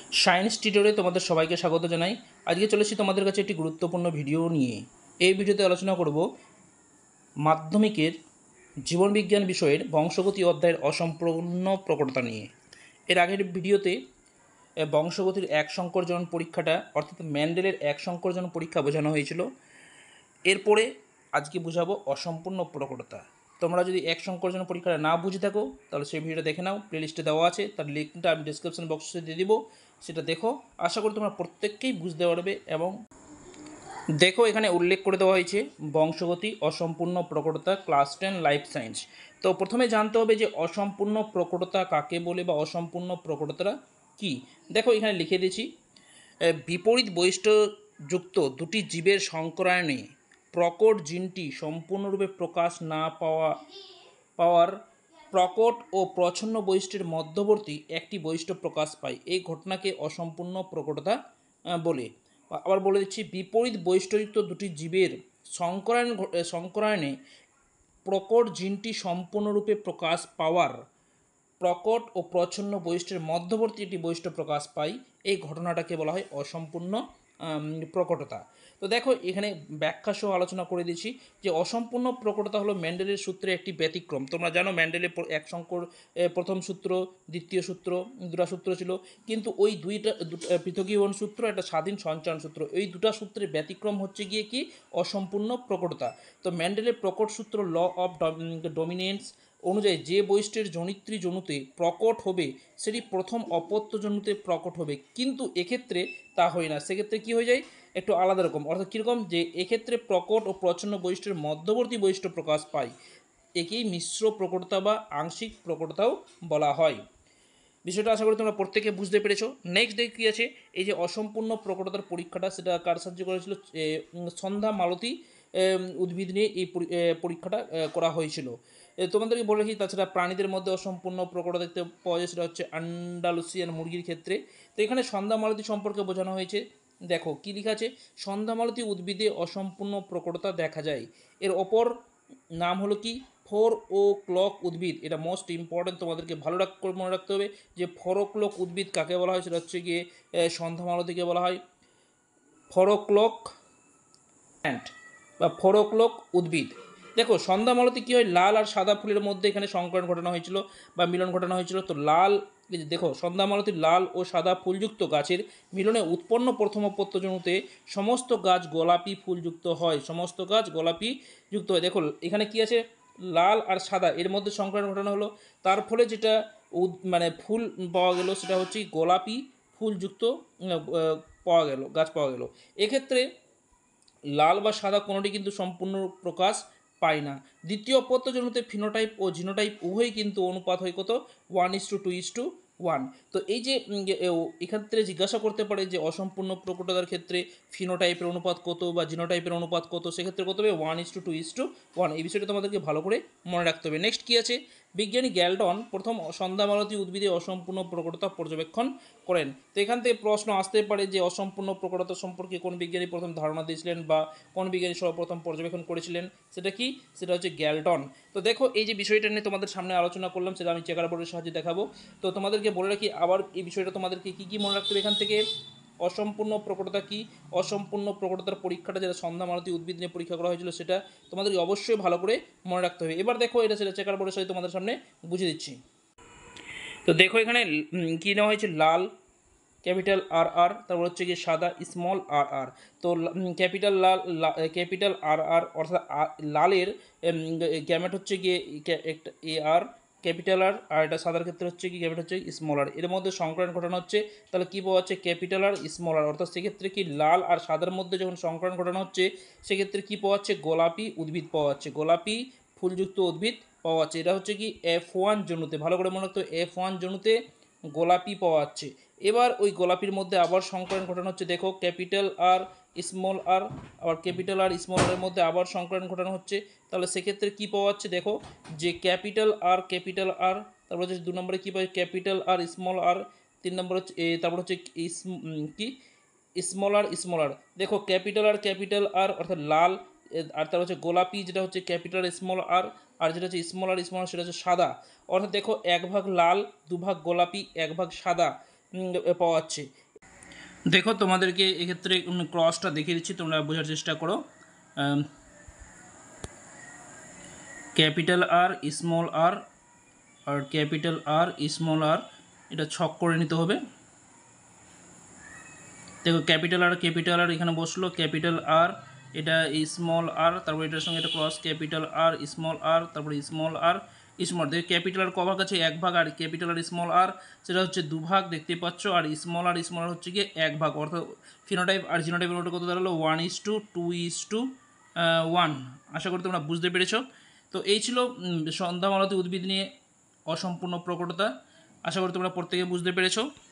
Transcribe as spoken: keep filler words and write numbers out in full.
Science টিউটোরে তোমাদের সবাইকে স্বাগত জানাই। আজকে চলেছি তোমাদের কাছে একটি গুরুত্বপূর্ণ ভিডিও নিয়ে। এই ভিডিওতে আলোচনা করব মাধ্যমিকের জীবনবিজ্ঞান বিষয়ের বংশগতি অধ্যায়ের অসম্পূর্ণ প্রকটতা নিয়ে। এর আগের ভিডিওতে বংশগতির এক সংকরজন পরীক্ষাটা অর্থাৎ ম্যান্ডেলের এক সংকরজন পরীক্ষা বোঝানো হয়েছিল। এরপরে আজকে বোঝাবো অসম্পূর্ণ প্রকটতা। তোমরা যদি এক সংকরজন পরীক্ষাটা না বুঝে থাকো তাহলে সেই ভিডিওটা দেখে নাও, প্লেলিস্টে দেওয়া আছে, তার লিঙ্কটা আমি ডিসক্রিপশন বক্সে দিয়ে দিব, সেটা দেখো। আশা করি তোমরা প্রত্যেককেই বুঝতে পারবে। এবং দেখো এখানে উল্লেখ করে দেওয়া হয়েছে বংশগতি অসম্পূর্ণ প্রকটতা ক্লাস টেন লাইফ সায়েন্স। তো প্রথমে জানতে হবে যে অসম্পূর্ণ প্রকটতা কাকে বলে বা অসম্পূর্ণ প্রকটতা কী। দেখো এখানে লিখে দিয়েছি, বিপরীত বৈশিষ্ট্যযুক্ত দুটি জীবের সংকরায়নে প্রকট জিনটি সম্পূর্ণরূপে প্রকাশ না পাওয়া পাওয়ার প্রকট ও প্রচ্ছন্ন বৈশিষ্ট্যের মধ্যবর্তী একটি বৈশিষ্ট্য প্রকাশ পায়, এই ঘটনাকে অসম্পূর্ণ প্রকটতা বলে। আবার বলে দিচ্ছি, বিপরীত বৈশিষ্ট্যযুক্ত দুটি জীবের সংকরায়ন সংকরায়নে প্রকট জিনটি সম্পূর্ণরূপে প্রকাশ পাওয়ার প্রকট ও প্রচ্ছন্ন বৈশিষ্ট্যের মধ্যবর্তী একটি বৈশিষ্ট্য প্রকাশ পায়, এই ঘটনাটাকে বলা হয় অসম্পূর্ণ প্রকটতা। তো দেখো এখানে ব্যাখ্যা সহ আলোচনা করে দিচ্ছি যে অসম্পূর্ণ প্রকটতা হলো ম্যান্ডেলের সূত্রে একটি ব্যতিক্রম। তোমরা জানো ম্যান্ডেলের এক সংকর প্রথম সূত্র, দ্বিতীয় সূত্র, দুটা সূত্র ছিল, কিন্তু ওই দুইটা পৃথকীকরণ সূত্র, একটা স্বাধীন সঞ্চালন সূত্র, এই দুটা সূত্রের ব্যতিক্রম হচ্ছে গিয়ে কি অসম্পূর্ণ প্রকটতা। তো ম্যান্ডেলের প্রকট সূত্র ল অফ ডমিনেন্স অনুযায়ী যে বৈশিষ্ট্যের জনিত্রী জনুতে প্রকট হবে সেটি প্রথম অপত্য জনুতে প্রকট হবে, কিন্তু এক্ষেত্রে তা হয় না। সেক্ষেত্রে কি হয়ে যায়, একটু আলাদা রকম। অর্থাৎ কীরকম, যে এক্ষেত্রে প্রকট ও প্রচ্ছন্ন বৈশিষ্ট্যের মধ্যবর্তী বৈশিষ্ট্য প্রকাশ পায়, একেই মিশ্র প্রকটতা বা আংশিক প্রকটতাও বলা হয়। বিষয়টা আশা করি তোমরা প্রত্যেকে বুঝতে পেরেছো। নেক্সট ডে কী আছে, এই যে অসম্পূর্ণ প্রকটতার পরীক্ষাটা, সেটা কার সাহায্য করেছিল, সন্ধ্যা মালতী উদ্ভিদ নিয়ে এই পরীক্ষাটা করা হয়েছিল। তোমাদেরকে বলে রাখি, তাছাড়া প্রাণীদের মধ্যে অসম্পূর্ণ প্রকটতা দেখতে পাওয়া যায়, সেটা হচ্ছে আন্ডালুসিয়ান মুরগির ক্ষেত্রে। তো এখানে সন্ধ্যা মালতী সম্পর্কে বোঝানো হয়েছে। দেখো কী লেখা আছে, সন্ধ্যা মালতী উদ্ভিদে অসম্পূর্ণ প্রকটতা দেখা যায়। এর অপর নাম হলো কি, ফোর ও ক্লক উদ্ভিদ। এটা মোস্ট ইম্পর্টেন্ট, তোমাদেরকে ভালো রাখ মনে রাখতে হবে যে ফোর ও ক্লক উদ্ভিদ কাকে বলা হয়, সেটা হচ্ছে গিয়ে সন্ধ্যা মালতীকে বলা হয় ফোর ও ক্লক প্ল্যান্ট বা ফোর ও ক্লক উদ্ভিদ। দেখো সন্ধ্যা মালতী কী হয়, লাল আর সাদা ফুলের মধ্যে এখানে সংকরণ ঘটানো হয়েছিল বা মিলন ঘটানো হয়েছিল। তো লাল, দেখো সন্ধ্যা মালতীর লাল ও সাদা ফুলযুক্ত গাছের মিলনে উৎপন্ন প্রথম অপত্যজনুতে সমস্ত গাছ গোলাপি ফুলযুক্ত হয়, সমস্ত গাছ গোলাপি যুক্ত হয়। দেখো এখানে কি আছে, লাল আর সাদা এর মধ্যে সংকরণ ঘটানো হলো, তার ফলে যেটা মানে ফুল পাওয়া গেল সেটা হচ্ছে গোলাপি ফুলযুক্ত পাওয়া গেল, গাছ পাওয়া গেল। এক্ষেত্রে লাল বা সাদা কোনোটি কিন্তু সম্পূর্ণ প্রকাশ পায় না। দ্বিতীয় অপত্যজনুতে ফিনোটাইপ ও জিনোটাইপ উভয়ই কিন্তু অনুপাত হয় কত, one is to two is to one. তো এই যে এক্ষেত্রে জিজ্ঞাসা করতে পারে যে অসম্পূর্ণ প্রকটতার ক্ষেত্রে ফিনোটাইপের অনুপাত কত বা জিনোটাইপের অনুপাত কত, সেক্ষেত্রে কত হবে, one is to two is to one. এই বিষয়টা তোমাদেরকে ভালো করে মনে রাখতে হবে। নেক্সট কী আছে, বিজ্ঞানী গ্যালটন প্রথম সন্ধ্যা মালতী উদ্ভিদে অসম্পূর্ণ প্রকটতা পর্যবেক্ষণ করেন। তো এখান থেকে প্রশ্ন আসতে পারে যে অসম্পূর্ণ প্রকটতা সম্পর্কে কোন বিজ্ঞানী প্রথম ধারণা দিয়েছিলেন বা কোন বিজ্ঞানী সর্বপ্রথম পর্যবেক্ষণ করেছিলেন, সেটা কি, সেটা হচ্ছে গ্যালটন। তো দেখো এই যে বিষয়টা নিয়ে তোমাদের সামনে আলোচনা করলাম, সেটা আমি চেকার বোর্ডের সাহায্যে দেখাবো। তো তোমাদেরকে বলে রাখি আবার এই বিষয়টা তোমাদেরকে কী কী মনে রাখতে হবে এখান থেকে। অসম্পূর্ণ প্রকটতা কি, অসম্পূর্ণ প্রকটতার পরীক্ষাটা যেটা সন্ধ্যা মালতী উদ্ভিদ নিয়ে পরীক্ষা করা হয়েছিল, সেটা তোমাদেরকে অবশ্যই ভালো করে মনে রাখতে হবে। এবার দেখো এটা সেটা চেকার বোর্ডের সাথে তোমাদের সামনে বুঝিয়ে দিচ্ছি। তো দেখো এখানে কী নেওয়া হয়েছে, লাল ক্যাপিটাল আর আর, তারপর হচ্ছে গিয়ে সাদা স্মল আর আর। তো ক্যাপিটাল লাল ক্যাপিটাল আর আর অর্থাৎ লালের গ্যামেট হচ্ছে গিয়ে একটা এ আর ক্যাপিটাল আর, আর এটা সাদার ক্ষেত্রে হচ্ছে কি গ্যামেট হচ্ছে স্মল আর। এর মধ্যে সংকরণ ঘটানো হচ্ছে, তাহলে কী পাওয়া যাচ্ছে, ক্যাপিটাল আর স্মল আর। অর্থাৎ সেক্ষেত্রে কি লাল আর সাদার মধ্যে যখন সংকরণ ঘটানো হচ্ছে, সেক্ষেত্রে কী পাওয়া যাচ্ছে, গোলাপি উদ্ভিদ পাওয়া যাচ্ছে, গোলাপি ফুলযুক্ত উদ্ভিদ পাওয়া যাচ্ছে। এটা হচ্ছে কি এফ ওয়ান জনুতে, ভালো করে মনে রাখতে হবে, এফ ওয়ান জনুতে গোলাপি পাওয়া যাচ্ছে। এবার ওই গোলাপির মধ্যে আবার সংকরণ ঘটানো হচ্ছে, দেখো ক্যাপিটাল আর স্মল আর, আবার ক্যাপিটাল আর স্মল আরের মধ্যে আবার সংকরণ ঘটানো হচ্ছে। তাহলে সেক্ষেত্রে কী পাওয়া যাচ্ছে, দেখো যে ক্যাপিটাল আর ক্যাপিটাল আর, তারপর হচ্ছে দু নম্বরে কী পাই, ক্যাপিটাল আর স্মল আর, তিন নম্বর হচ্ছে তারপর হচ্ছে কি স্মল আর স্মল আর। দেখো ক্যাপিটাল আর ক্যাপিটাল আর অর্থাৎ লাল, আর তার হচ্ছে গোলাপি যেটা হচ্ছে ক্যাপিটাল স্মল আর, আর যেটা হচ্ছে স্মল আর স্মল আর সেটা হচ্ছে সাদা। অর্থাৎ দেখো এক ভাগ লাল, দু ভাগ গোলাপি, এক ভাগ সাদা, উম, পাওয়া যাচ্ছে। দেখো তোমাদেরকে এক্ষেত্রে ক্রসটা দেখিয়ে দিচ্ছি, তোমরা বোঝার চেষ্টা করো। ক্যাপিটাল আর স্মল আর আর ক্যাপিটাল আর স্মল আর এটা ছক করে নিতে হবে। দেখো ক্যাপিটাল আর ক্যাপিটাল আর এখানে বসলো, ক্যাপিটাল আর এটা স্মল আর, তারপর এটার সঙ্গে এটা cross capital R small r, তারপরে স্মল আর স্মল। দেখো ক্যাপিটাল আর কভার কাছে এক ভাগ, আর ক্যাপিটাল আর স্মল আর সেটা হচ্ছে দুভাগ দেখতে পাচ্ছ, আর স্মল আর স্মল আর হচ্ছে গিয়ে এক ভাগ। অর্থাৎ ফিনোটাইপ আর জিনোটাইপের মধ্যে কত দাঁড়ালো, one is to two is to one. আশা করি তোমরা বুঝতে পেরেছ। তো এই ছিল সন্ধ্যামালতী উদ্ভিদ নিয়ে অসম্পূর্ণ প্রকটতা। আশা করি তোমরা প্রত্যেকে বুঝতে পেরেছো।